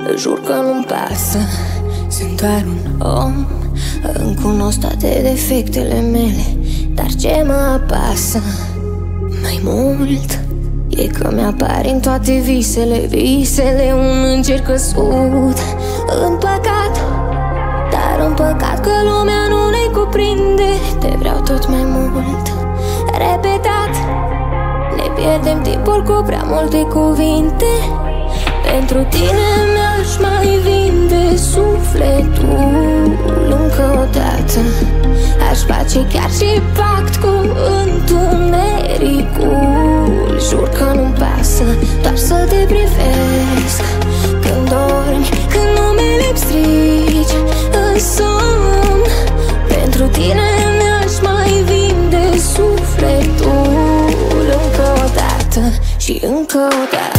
Jur că nu-mi pasă, sunt doar un om. Îmi cunosc toate defectele mele, dar ce mă apasă mai mult e că mi-apar în toate visele un înger căzut în păcat. Dar în păcat că lumea nu ne cuprinde. Te vreau tot mai mult, repetat. Ne pierdem timpul cu prea multe cuvinte. Pentru tine mi-aș mai vinde sufletul încă o dată. Aș face chiar și pact cu întunericul. Jur că nu-mi pasă, doar să te privesc când dormi, când numele îmi strigi în somn. Pentru tine mi-aș mai vinde sufletul încă o dată și încă o dată.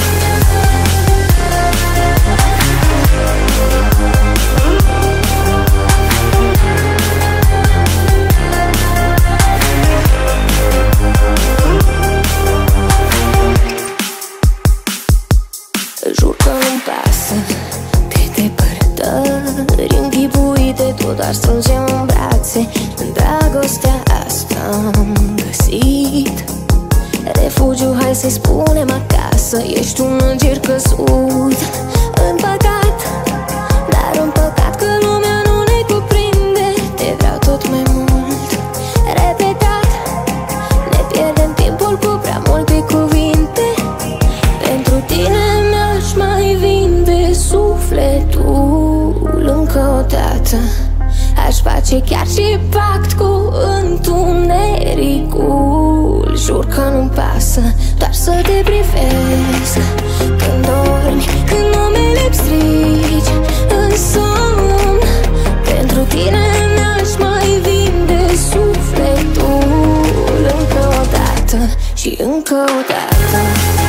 Jur că nu-mi pasă de depărtări închipuite, tu doar strângem în brațe. În dragostea asta am găsit refugiu, hai să spunem acasă. Ești un înger căzut în păcat. Dar în păcat că lumea nu ne cuprinde. Te vreau tot mai mult, repetat. Ne pierdem timpul cu prea multe cuvinte. Pentru tine mi-aș mai vinde sufletul încă o dată. Aș face chiar și pact cu întunericul. Jur că nu-mi pasă, doar să te privesc când dormi, când numele îmi strigi în somn. Pentru tine mi-aș mai vinde sufletul încă o dată și încă o dată.